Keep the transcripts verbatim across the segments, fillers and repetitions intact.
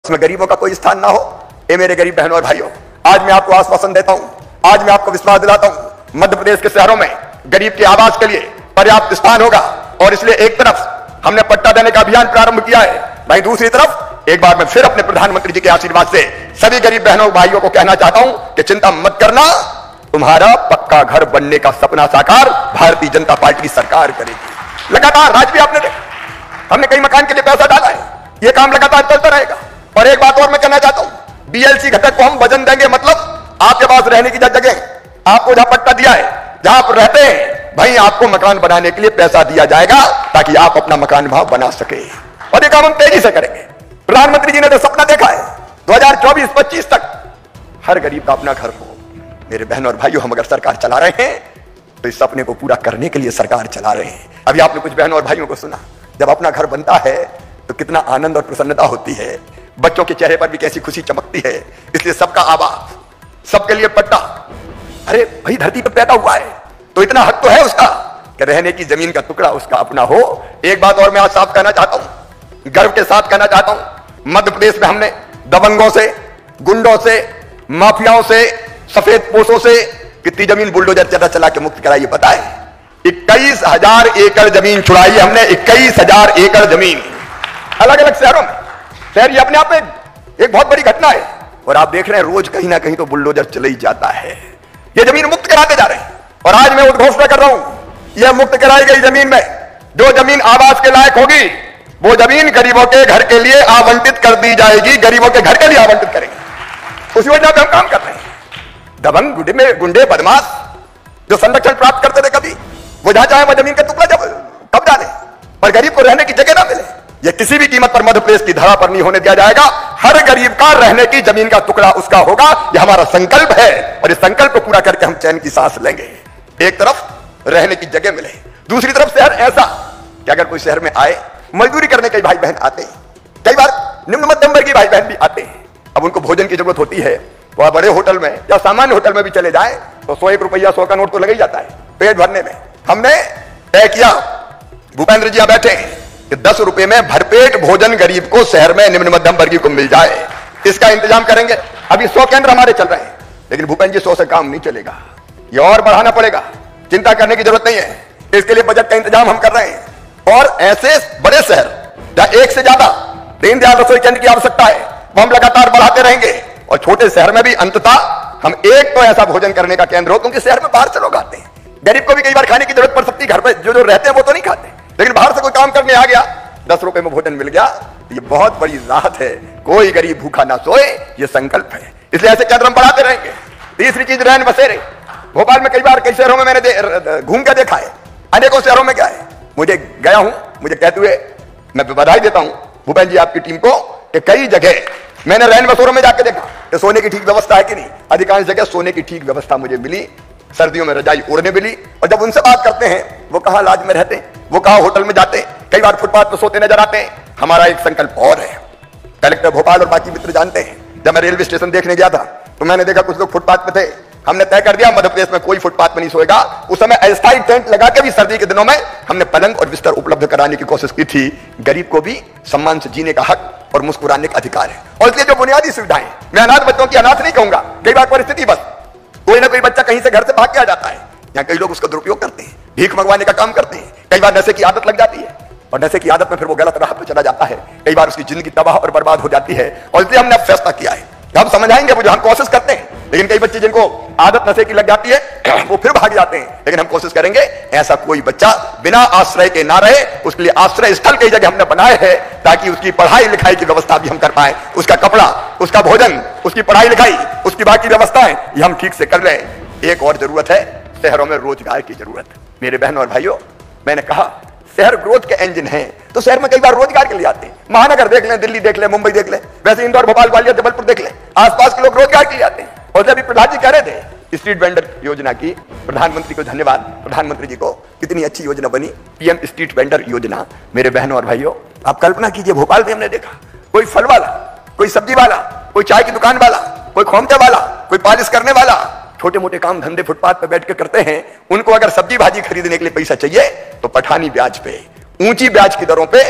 उसमें गरीबों का कोई स्थान ना हो। ये मेरे गरीब बहनों और भाइयों, आज मैं आपको आश्वासन देता हूं, आज मैं आपको विश्वास दिलाता हूं, मध्य प्रदेश के शहरों में गरीब के आवास के लिए पर्याप्त स्थान होगा। और इसलिए एक तरफ हमने पट्टा देने का अभियान प्रारंभ किया है, वहीं दूसरी तरफ एक बार मैं फिर अपने प्रधानमंत्री जी के आशीर्वाद से सभी गरीब बहनों भाइयों को कहना चाहता हूं कि चिंता मत करना, तुम्हारा पक्का घर बनने का सपना साकार भारतीय जनता पार्टी की सरकार करेगी। लगातार आज भी आपने देखा, हमने कई मकान के लिए पैसा डाला है, यह काम लगातार चलता रहेगा। और एक बात और मैं कहना चाहता हूं, बीएलसी घटक को हम वजन देंगे, मतलब आपके पास रहने की जगह, आपको जहां पट्टा दिया है, जहां आप रहते हैं, भाई आपको मकान बनाने के लिए पैसा दिया जाएगा ताकि आप अपना मकान भाव बना सके। और ये काम हम तेजी से करेंगे। प्रधानमंत्री जी ने तो सपना देखा है दो हज़ार चौबीस पच्चीस तक हर गरीब का अपना घर हो। मेरे बहनों और भाइयों, हम अगर सरकार चला रहे हैं तो इस सपने को पूरा करने के लिए सरकार चला रहे हैं। अभी आपने कुछ बहनों और भाइयों को सुना, जब अपना घर बनता है तो कितना आनंद और प्रसन्नता होती है, बच्चों के चेहरे पर भी कैसी खुशी चमकती है। इसलिए सबका आवास, सबके लिए पट्टा। अरे भाई, धरती पर पैदा हुआ है तो इतना हक तो है उसका कि रहने की जमीन का टुकड़ा उसका अपना हो। एक बात और मैं आज साफ कहना चाहता हूं, गर्व के साथ कहना चाहता हूं, मध्य प्रदेश में हमने दबंगों से, गुंडों से, माफियाओं से, सफेद पोशों से कितनी जमीन बुलडोजर चला चला के मुक्त कराई पता है? इक्कीस हजार एकड़ जमीन छुड़ाई हमने, इक्कीस हजार एकड़ जमीन अलग अलग शहरों में। शहर ये अपने आप में एक बहुत बड़ी घटना है। और आप देख रहे हैं रोज कहीं ना कहीं तो बुलडोजर चले ही जाता है। ये जमीन मुक्त कराते जा रहे हैं। और आज मैं उद्घोषणा कर रहा हूं, यह मुक्त कराई गई जमीन में जो जमीन आवास के लायक होगी, वो जमीन गरीबों के घर के लिए आवंटित कर दी जाएगी। गरीबों के घर के लिए आवंटित करेंगे। उस योजना पे हम काम कर रहे हैं। दबंग गुंडे में गुंडे बदमाश जो संरक्षण प्राप्त करते थे, कभी वो जहां चाहे वह जमीन के टुकड़ा जब कब्जा ले, पर गरीब को रहने की जगह ना मिले, यह किसी भी कीमत पर मध्य प्रदेश की धरा पर नहीं होने दिया जाएगा। हर गरीब का रहने की जमीन का टुकड़ा उसका होगा। यह हमारा संकल्प है और इस संकल्प को पूरा करके हम चैन की सांस लेंगे। एक तरफ रहने की जगह मिले, दूसरी तरफ शहर ऐसा कि अगर कोई शहर में आए, मजदूरी करने कई भाई बहन आते हैं, कई बार निम्न मध्यम वर्गीय भाई बहन भी आते हैं। अब उनको भोजन की जरूरत होती है, वह बड़े होटल में या सामान्य होटल में भी चले जाए तो सौ एक रुपया सौ का नोट तो लग ही जाता है पेट भरने में। हमने तय किया, भूपेंद्र जी यहां बैठे हैं, कि दस रुपए में भरपेट भोजन गरीब को शहर में निम्न मध्यम वर्गीय को मिल जाए, इसका इंतजाम करेंगे। अभी सौ केंद्र हमारे चल रहे हैं, लेकिन भूपेंद्र जी सौ से काम नहीं चलेगा, ये और बढ़ाना पड़ेगा। चिंता करने की जरूरत नहीं है, इसके लिए बजट का इंतजाम हम कर रहे हैं। और ऐसे बड़े शहर जहां एक से ज्यादा दीनदयाल रसोई केंद्र की आवश्यकता है, वो हम लगातार बढ़ाते रहेंगे। और छोटे शहर में भी अंततः हम एक तो ऐसा भोजन करने का केंद्र हो, क्योंकि शहर में बाहर से लोग आते हैं, गरीब को भी कई बार खाने की जरूरत पड़ सकती है। घर पे जो जो रहते हैं वो तो नहीं खाते, लेकिन बाहर से कोई काम करने आ गया, दस रुपए में भोजन मिल गया, ये बहुत बड़ी राहत है। कोई गरीब भूखा ना सोए, ये संकल्प है। इसलिए ऐसे केंद्र हम बढ़ाते रहेंगे। तीसरी चीज, रैन बसेरे। भोपाल में कई बार कई शहरों में मैंने घूम के देखा है, अनेकों शहरों में गया है, मुझे गया हूं, मुझे कहते हुए मैं बधाई देता हूं भूपेंद्र जी आपकी टीम को कि कई जगह मैंने रैन बसेरों में जाके देखा कि सोने की ठीक व्यवस्था है कि नहीं। अधिकांश जगह सोने की ठीक व्यवस्था मुझे मिली, सर्दियों में रजाई ओढ़ने मिली। और जब उनसे बात करते हैं, वो कहां लॉज में रहते हैं, वो कहां होटल में जाते हैं, कई बार फुटपाथ पर सोते नजर आते हैं। हमारा एक संकल्प और है, कलेक्टर भोपाल और बाकी मित्र जानते हैं, जब मैं रेलवे स्टेशन देखने गया था तो मैंने देखा कुछ लोग फुटपाथ पे थे। हमने तय कर दिया मध्य प्रदेश में कोई फुटपाथ पर नहीं सोएगा। उस समय अस्थायी टेंट लगा के भी सर्दी के दिनों में हमने पलंग और बिस्तर उपलब्ध कराने की कोशिश की थी। गरीब को भी सम्मान से जीने का हक और मुस्कुराने का अधिकार है। और इसलिए जो बुनियादी सुविधाएं, मैं अनाथ बच्चों की अनाथ नहीं कहूंगा, कई बार परिस्थिति बस कोई ना कोई बच्चा कहीं से घर से भाग के आ जाता है, यहाँ कई लोग उसका दुरुपयोग करते हैं, भीख मंगवाने का काम करते हैं। कई बार नशे की आदत लग जाती है और नशे की आदत में फिर वो गलत राह पे चला जाता है, कई बार उसकी जिंदगी तबाह और बर्बाद हो जाती है। और इसलिए हमने अब फैसला किया है, हम समझाएंगे, वो जो हम कोशिश करते हैं, लेकिन कई बच्चे जिनको आदत नशे की लग जाती है वो फिर भाग जाते हैं। लेकिन हम कोशिश करेंगे ऐसा कोई बच्चा बिना आश्रय के ना रहे, उसके लिए आश्रय स्थल कई जगह हमने बनाए हैं ताकि उसकी पढ़ाई लिखाई की व्यवस्था भी हम कर पाए, उसका कपड़ा, उसका भोजन, उसकी पढ़ाई लिखाई, उसकी बाकी व्यवस्थाएं ये हम ठीक से कर लें। एक और जरूरत है, शहरों में रोजगार की जरूरत। मेरे बहनों और भाइयों, मैंने कहा शहर ग्रोथ के इंजन हैं, तो शहर में कई बार रोजगार के लिए आते हैं। महानगर देख लें, दिल्ली देख लें, मुंबई देख लें, वैसे इंदौर, भोपाल, ग्वालियर, जबलपुर देख लें, आसपास के लोग रोजगार के लिए आते हैं। और अभी प्रधान जी कह रहे थे स्ट्रीट वेंडर योजना की, प्रधानमंत्री को धन्यवाद, प्रधानमंत्री जी को, कितनी अच्छी योजना बनी पीएम स्ट्रीट वेंडर योजना। मेरे बहनों और भाइयों, आप कल्पना कीजिए, भोपाल में हमने देखा कोई फल वाला, कोई सब्जी वाला, कोई चाय की दुकान वाला, कोई खोमचे वाला, कोई पालिश करने वाला, छोटे मोटे काम धंधे फुटपाथ पर बैठ के करते हैं। उनको अगर सब्जी भाजी खरीदने के लिए पैसा चाहिए तो पठानी ब्याज पे, ऊंची ब्याज की दरों पे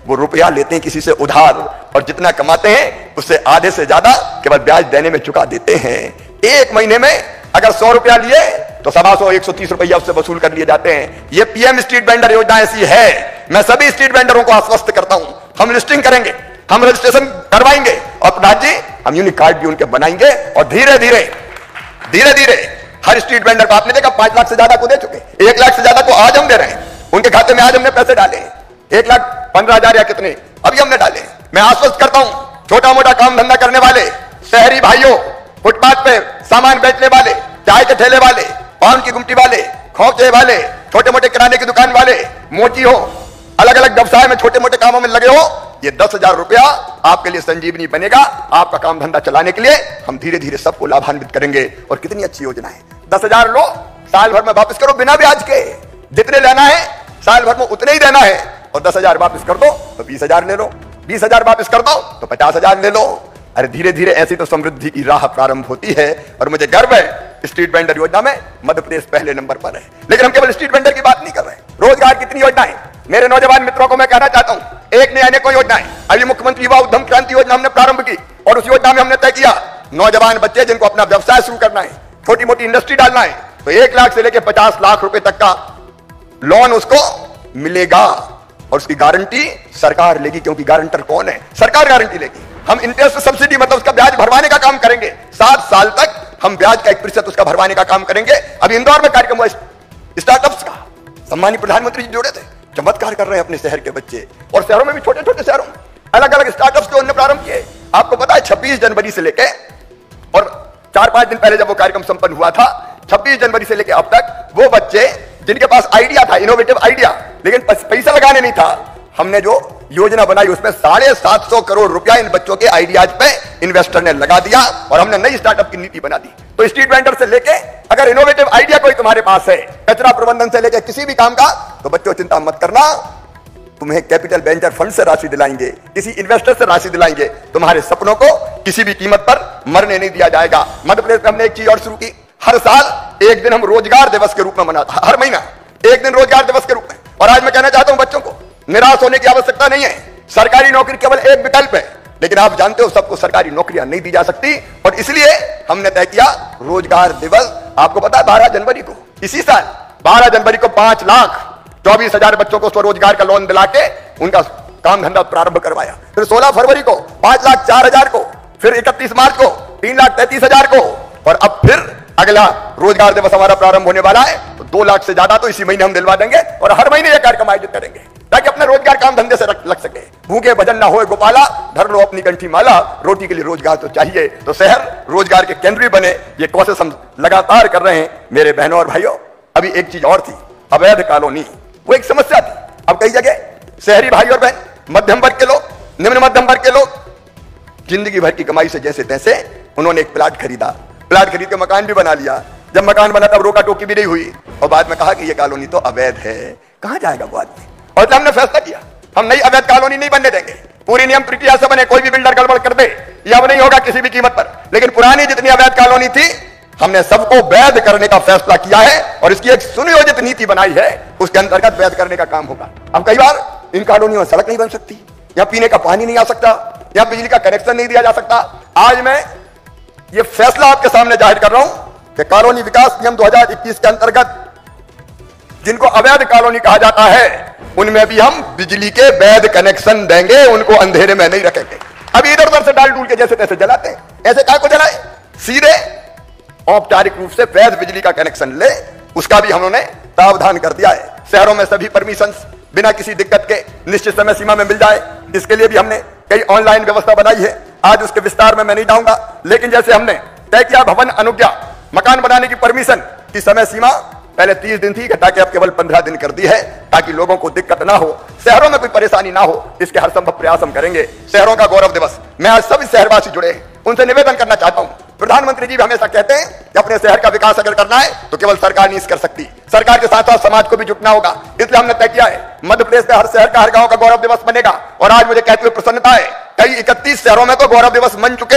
वो रुपया लेते हैं किसी से उधार, और जितना कमाते हैं उससे आधे से ज्यादा केवल ब्याज देने में चुका देते हैं। एक महीने में अगर सौ रुपया लिए तो सवा सौ एक सौ तीस रुपया उससे वसूल कर लिए जाते हैं। ये पीएम स्ट्रीट वेंडर योजना ऐसी है। मैं सभी स्ट्रीट वेंडरों को आश्वस्त करता हूं, हम लिस्टिंग करेंगे, हम रजिस्ट्रेशन करवाएंगे, और प्रधान जी हम यूनिक कार्ड भी उनके बनाएंगे, और धीरे धीरे धीरे धीरे हर स्ट्रीट वेंडर को, आपने देखा पांच लाख से ज्यादा को दे चुके, एक लाख से ज्यादा को आज हम दे रहे हैं, उनके खाते में आज हमने पैसे डाले, एक लाख पंद्रह हजार या कितने अभी हमने डाले। मैं आश्वस्त करता हूं छोटा मोटा काम धंधा करने वाले शहरी भाइयों, फुटपाथ पे सामान बेचने वाले, चाय के ठेले वाले, पान की गुमटी वाले, खोपचे वाले, छोटे मोटे किराने की दुकान वाले, मोची हो, अलग अलग व्यवसाय में छोटे मोटे कामों में लगे हो, ये दस हजार रुपया आपके लिए संजीवनी बनेगा। आपका काम धंधा चलाने के लिए हम धीरे धीरे सबको लाभान्वित करेंगे। और कितनी अच्छी योजना है, दस हजार लो, साल भर में वापस करो बिना ब्याज के, जितने लेना है साल भर में उतने ही देना है, और दस हजार वापस कर दो तो बीस हजार ले लो, बीस हजार वापस कर दो तो पचास हजार ले लो। अरे धीरे धीरे ऐसी तो समृद्धि की राह प्रारंभ होती है। और मुझे गर्व है स्ट्रीट वेंडर योजना में मध्य प्रदेश पहले नंबर पर है। लेकिन हम केवल स्ट्रीट वेंडर की बात नहीं कर रहे, रोजगार कितनी योजनाएं, मेरे नौजवान मित्रों को मैं कहना चाहता हूं, एक ने अनेकों योजनाएं। अभी मुख्यमंत्री युवा उद्यम क्रांति योजना हमने प्रारंभ की, और उस योजना में हमने तय किया नौजवान बच्चे जिनको अपना व्यवसाय शुरू करना है, छोटी मोटी इंडस्ट्री डालना है, तो एक लाख से लेकर पचास लाख रुपए तक का लोन उसको मिलेगा, और उसकी गारंटी सरकार लेगी, क्योंकि गारंटर कौन है, सरकार गारंटी लेगी। हम इंटरेस्ट सब्सिडी मतलब उसका ब्याज भरवाने का काम करेंगे, सात साल तक हम ब्याज का एक प्रतिशत उसका भरवाने का काम करेंगे। अभी इंदौर में कार्यक्रम हुआ स्टार्टअप्स का, सम्मानित प्रधानमंत्री जी जुड़े थे, चमत्कार कर रहे हैं अपने शहर के बच्चे, और शहरों में भी छोटे छोटे शहरों में अलग अलग स्टार्टअप्स को उन्होंने प्रारंभ किए। आपको पता है छब्बीस जनवरी से लेके, और चार पांच दिन पहले जब वो कार्यक्रम संपन्न हुआ था, छब्बीस जनवरी से लेके अब तक वो बच्चे जिनके पास आइडिया था, इनोवेटिव आइडिया, लेकिन पैसा लगाने नहीं था, हमने जो योजना बनाई उसमें साढ़े सात सौ करोड़ रुपया इन बच्चों के आइडियाज पे इन्वेस्टर ने लगा दिया, और हमने नई स्टार्टअप की नीति बना दी। तो स्ट्रीट वेंडर से लेके अगर इनोवेटिव आइडिया कोई तुम्हारे पास है, कचरा प्रबंधन से लेके किसी भी काम का, तो बच्चों चिंता मत करना, तुम्हें कैपिटल वेंचर फंड से राशि दिलाएंगे, किसी इन्वेस्टर से राशि दिलाएंगे, तुम्हारे सपनों को किसी भी कीमत पर मरने नहीं दिया जाएगा। मध्य प्रदेश में हमने एक चीज और शुरू की, हर साल एक दिन हम रोजगार दिवस के रूप में मनाते, हर महीना एक दिन रोजगार दिवस के रूप में। और आज मैं कहना चाहता हूं बच्चों को, निराश होने की आवश्यकता नहीं है, सरकारी नौकरी केवल एक विकल्प है, लेकिन आप जानते हो सबको सरकारी नौकरियां नहीं दी जा सकती, और इसलिए हमने तय किया रोजगार दिवस। आपको पता है बारह जनवरी को, इसी साल बारह जनवरी को पांच लाख चौबीस हजार बच्चों को स्वरोजगार का लोन दिला के उनका काम धंधा प्रारंभ करवाया। फिर सोलह फरवरी को पांच लाख चार हजार को, फिर इकतीस मार्च को तीन लाख तैतीस हजार को, और अब फिर अगला रोजगार दिवस हमारा प्रारंभ होने वाला है, तो दो लाख से ज्यादा तो इसी महीने हम दिलवा देंगे, और हर महीने यह कार्यक्रम आयोजित करेंगे ताकि अपना रोजगार काम धंधे से लग सके। भूखे भजन ना होए गोपाला, धर लो अपनी कंठी माला, रोटी के लिए रोजगार तो चाहिए, तो शहर रोजगार के केंद्र बने, ये कोशिश हम लगातार कर रहे हैं। मेरे बहनों और भाइयों, अभी एक चीज और थी, अवैध कॉलोनी, वो एक समस्या थी। अब कई जगह शहरी भाई और बहन, मध्यम वर्ग के लोग, निम्न मध्यम वर्ग के लोग, जिंदगी भर की कमाई से जैसे तैसे उन्होंने एक प्लाट खरीदा, प्लाट खरीद के मकान भी बना लिया। जब मकान बना तब रोका टोकी भी नहीं हुई, और बाद में कहा कि ये कॉलोनी तो अवैध है, कहां जाएगा वो आदमी। और हमने फैसला किया हम नई अवैध कॉलोनी नहीं बनने देंगे, पूरी नियम प्रक्रिया से बने, कोई भी बिल्डर गड़बड़ कर दे या वो नहीं होगा किसी भी कीमत पर। लेकिन पुरानी जितनी अवैध कॉलोनी थी हमने सबको वैध करने का फैसला किया है, और इसकी एक सुनियोजित नीति बनाई है, उसके अंतर्गत वैध करने का काम होगा। अब कई बार इन कॉलोनियों में सड़क नहीं बन सकती, या पीने का पानी नहीं आ सकता, या बिजली का कनेक्शन नहीं दिया जा सकता। आज मैं ये फैसला आपके सामने जाहिर कर रहा हूं कि कॉलोनी विकास नियम दो हजार इक्कीस के अंतर्गत जिनको अवैध कॉलोनी कहा जाता है उनमें भी हम बिजली के वैध कनेक्शन देंगे, उनको अंधेरे में नहीं रखेंगे। अभी इधर उधर से डाल डूल के जैसे तैसे जलाते हैं, ऐसे काय को जलाए, सीधे औपचारिक रूप से वैध बिजली का कनेक्शन ले, उसका भी हमने प्रावधान कर दिया है। शहरों में सभी परमिशन बिना किसी दिक्कत के निश्चित समय सीमा में मिल जाए, इसके लिए भी हमने कई ऑनलाइन व्यवस्था बनाई है। आज उसके विस्तार में मैं नहीं जाऊंगा, लेकिन जैसे हमने तय किया भवन अनुज्ञा, मकान बनाने की परमिशन की समय सीमा पहले तीस दिन थी, ताकि अब केवल पंद्रह दिन कर दी है, ताकि लोगों को दिक्कत ना हो, शहरों में कोई परेशानी ना हो, इसके हर संभव प्रयास हम करेंगे। शहरों का गौरव दिवस, मैं आज सभी शहरवासी जुड़े हैं, उनसे निवेदन करना चाहता हूं। प्रधानमंत्री जी भी हमेशा कहते हैं कि अपने शहर का विकास अगर करना है तो केवल सरकार नहीं कर सकती, सरकार के साथ साथ समाज को भी जुटना होगा। इसलिए हमने तय किया है मध्य प्रदेश में हर शहर का, हर गांव का गौरव दिवस बनेगा। और आज मुझे कहते हुए प्रसन्नता है, कई इकतीस शहरों में तो गौरव दिवस बन चुके,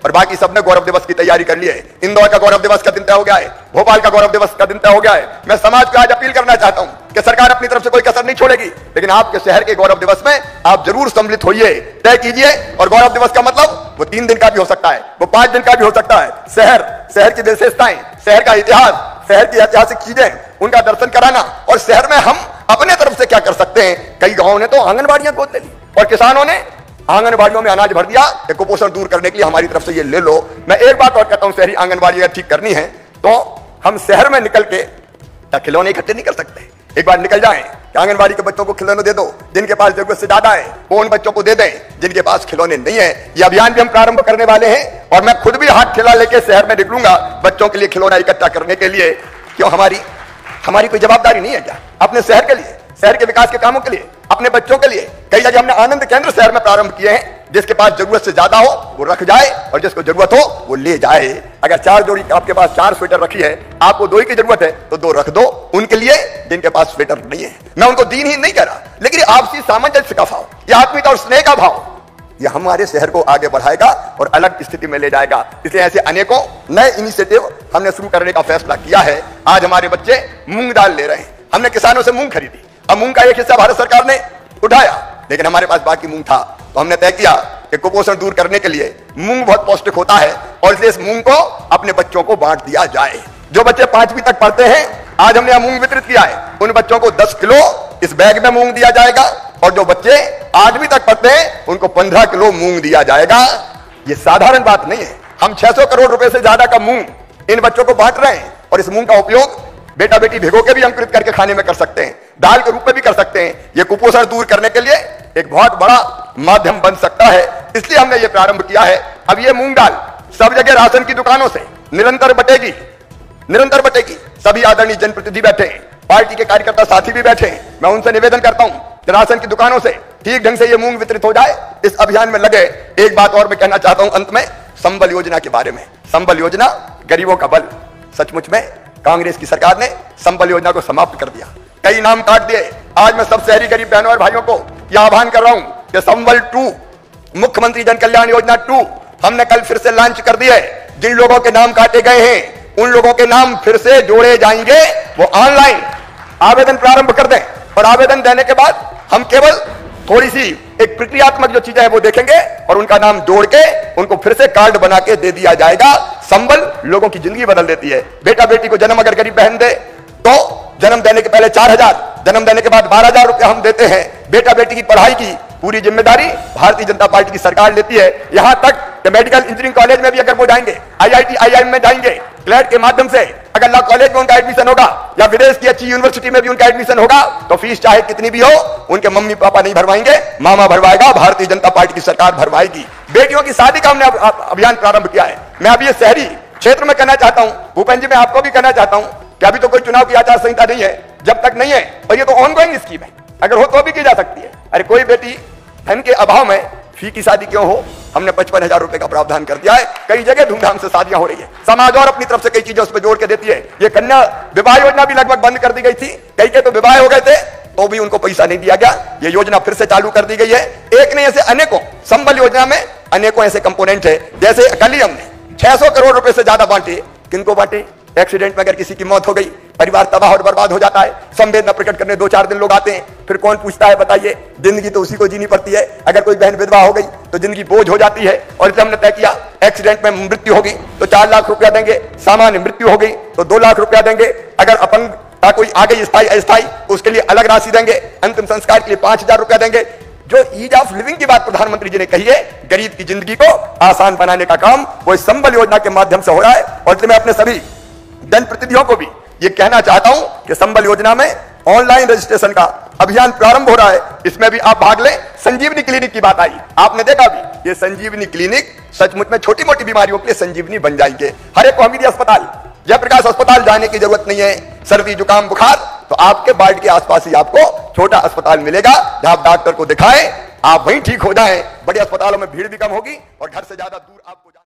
और बाकी सबने गौरव दिवस की तैयारी कर ली है। इंदौर का गौरव दिवस का दिन तय हो गया है, भोपाल का गौरव दिवस का दिन तय हो गया है। मैं समाज को आज अपील करना चाहता हूं कि सरकार अपनी तरफ से कोई कसर नहीं छोड़ेगी, लेकिन आपके शहर के गौरव दिवस में आप जरूर सम्मिलित होइए, तय कीजिए। और गौरव दिवस का मतलब वो तीन दिन का भी हो सकता है, वो पांच दिन का भी हो सकता है। शहर शहर की विशेषताएं, शहर का इतिहास, शहर की ऐतिहासिक चीजें, उनका दर्शन कराना, और शहर में हम अपने तरफ से क्या कर सकते हैं। कई गांवों ने तो आंगनबाड़ियां गोद ले ली और किसानों ने आंगनबाड़ियों में अनाज भर दिया कि कुपोषण दूर करने के लिए हमारी तरफ से ये ले लो। मैं एक बात और कहता हूं, शहरी आंगनबाड़ी अगर ठीक करनी है तो हम शहर में निकल के खिलौने इकट्ठे नहीं कर सकते। एक बार निकल जाएं कि आंगनबाड़ी के बच्चों को खिलौने दे दो, जिनके पास जरूरत से ज्यादा है वो उन बच्चों को दे दें जिनके पास खिलौने नहीं है। ये अभियान भी हम प्रारंभ करने वाले हैं और मैं खुद भी हाथ खिला लेके शहर में निकलूंगा बच्चों के लिए खिलौना इकट्ठा करने के लिए। क्यों हमारी हमारी कोई जवाबदारी नहीं है क्या अपने शहर के लिए, शहर के विकास के कामों के लिए, अपने बच्चों के लिए? कई जगह हमने आनंद केंद्र शहर में प्रारंभ किए हैं, जिसके पास जरूरत से ज्यादा हो वो रख जाए और जिसको जरूरत हो वो ले जाए। अगर चार जोड़ी आपके पास चार स्वेटर रखी है, आपको दो ही की जरूरत है तो दो रख दो उनके लिए जिनके पास स्वेटर नहीं है। मैं उनको दीन ही नहीं कह रहा, लेकिन आपसी सामंजस्य का भाव, यह आत्मीयता और स्नेह का भाव, ये हमारे शहर को आगे बढ़ाएगा और अलग स्थिति में ले जाएगा। इसलिए ऐसे अनेकों नए इनिशिएटिव हमने शुरू करने का फैसला किया है। आज हमारे बच्चे मूंग दाल ले रहे हैं, हमने किसानों से मूंग खरीदी, अब मूंग का एक हिस्सा भारत सरकार ने उठाया, लेकिन हमारे पास बाकी मूंग था तो हमने तय किया कि कुपोषण दूर करने के लिए मूंग बहुत पौष्टिक होता है और इसलिए इस मूंग को अपने बच्चों को बांट दिया जाए। जो बच्चे पांचवी तक पढ़ते हैं, आज हमने मूंग वितरित किया है, उन बच्चों को दस किलो इस बैग में मूंग दिया जाएगा और जो बच्चे आठवीं तक पढ़ते हैं उनको पंद्रह किलो मूंग दिया जाएगा। ये साधारण बात नहीं है, हम छह सौ करोड़ रुपए से ज्यादा का मूंग इन बच्चों को बांट रहे हैं और इस मूंग का उपयोग बेटा बेटी भिगो के भी अंकुरित करके खाने में कर सकते हैं, दाल के रूप में भी कर सकते हैं। ये कुपोषण दूर करने के लिए एक बहुत बड़ा माध्यम बन सकता है, इसलिए हमने ये प्रारंभ किया है। अब ये मूंग दाल सब जगह राशन की दुकानों से निरंतर बटेगी, निरंतर बटेगी। सभी आदरणीय जनप्रतिनिधि बैठे हैं, पार्टी के कार्यकर्ता साथी भी बैठे हैं, मैं उनसे निवेदन करता हूं कि राशन की दुकानों से ठीक ढंग से ये मूंग वितरित हो जाए, इस अभियान में लगे। एक बात और मैं कहना चाहता हूं अंत में, संबल योजना के बारे में। संबल योजना गरीबों का बल, सचमुच में कांग्रेस की सरकार ने संबल योजना को समाप्त कर दिया, कई नाम काट दिए। आज मैं सब शहरी गरीब बहनों और भाइयों को यह आह्वान कर रहा हूं कि संबल टू, मुख्यमंत्री जन कल्याण योजना टू हमने कल फिर से लॉन्च कर दी है। जिन लोगों के नाम काटे गए हैं उन लोगों के नाम फिर से जोड़े जाएंगे। वो ऑनलाइन आवेदन प्रारंभ कर दें और आवेदन देने के बाद हम केवल थोड़ी सी एक प्रक्रियात्मक जो चीजें हैं वो देखेंगे और उनका नाम जोड़ के उनको फिर से कार्ड बना के दे दिया जाएगा। संबल लोगों की जिंदगी बदल देती है। बेटा बेटी को जन्म अगर गरीब बहन दे तो जन्म देने के पहले चार हजार, जन्म देने के बाद बारह हजार रुपया हम देते हैं। बेटा बेटी की पढ़ाई की पूरी जिम्मेदारी भारतीय जनता पार्टी की सरकार लेती है। यहां तक कि मेडिकल इंजीनियरिंग कॉलेज में भी अगर वो जाएंगे, आईआईटी आईआईएम में जाएंगे, क्लैट के माध्यम से अगर लॉ कॉलेज में उनका एडमिशन होगा या विदेश की अच्छी यूनिवर्सिटी में भी उनका एडमिशन होगा तो फीस चाहे कितनी भी हो उनके मम्मी पापा नहीं भरवाएंगे, मामा भरवाएगा, भारतीय जनता पार्टी की सरकार भरवाएगी। बेटियों की शादी का हमने अभियान प्रारंभ किया है। मैं अभी ये शहरी क्षेत्र में कहना चाहता हूं, भूपेंद्र जी मैं आपको भी कहना चाहता हूं कि अभी तो कोई चुनाव की आचार संहिता नहीं है, जब तक नहीं है और ये तो ऑनगोइंग स्कीम है, अगर हो तो भी की जा सकती है। अरे कोई बेटी धन के अभाव में फी की शादी क्यों हो, हमने पचपन हजार रुपए का प्रावधान कर दिया है। कई जगह धूमधाम से शादियां हो रही है, समाज और अपनी तरफ से कई चीजें उस पर जोड़ के देती है। ये कन्या विवाह योजना भी लगभग बंद कर दी गई थी, कई के तो विवाह हो गए थे तो भी उनको पैसा नहीं दिया गया। ये योजना फिर से चालू कर दी गई है। एक नहीं ऐसे अनेकों, संबल योजना में अनेकों ऐसे कंपोनेंट है। जैसे कल ही हमने छह सौ करोड़ रुपए से ज्यादा बांटे। किनको बांटे? एक्सीडेंट में अगर किसी की मौत हो गई, परिवार तबाह और बर्बाद हो जाता है, संवेदना प्रकट करने दो चार दिन लोग आते हैं, फिर कौन पूछता है बताइए? जिंदगी तो उसी को जीनी पड़ती है। अगर कोई बहन विधवा हो गई तो जिंदगी बोझ हो जाती है और इसलिए हमने तय किया एक्सीडेंट में मृत्यु होगी तो चार लाख रुपया देंगे, सामान्य मृत्यु हो गई तो दो लाख रुपया देंगे, अगर अपंगता कोई आ गई स्थायी अस्थायी उसके लिए अलग राशि देंगे, अंतिम संस्कार के लिए पांच हजार रुपया देंगे। जो ईज ऑफ लिविंग की बात प्रधानमंत्री जी ने कही है, गरीब की जिंदगी को आसान बनाने का काम वो इस संबल योजना के माध्यम से हो रहा है। और इसलिए मैं अपने सभी जनप्रतिनिधियों को भी ये कहना चाहता हूं कि संबल योजना में ऑनलाइन रजिस्ट्रेशन का अभियान प्रारंभ हो रहा है, इसमें भी आप भाग लें। संजीवनी क्लिनिक की बात आई, आपने देखा भी, ये संजीवनी क्लिनिक सचमुच में छोटी मोटी बीमारियों के लिए संजीवनी बन जाएंगे। हर एक को हमीदी अस्पताल, जयप्रकाश अस्पताल जाने की जरूरत नहीं है। सर्दी जुकाम बुखार तो आपके वार्ड के आसपास ही आपको छोटा अस्पताल मिलेगा जहां आप डॉक्टर को दिखाएं, आप वहीं ठीक हो जाएं। बड़े अस्पतालों में भीड़ भी कम होगी और घर से ज्यादा दूर आपको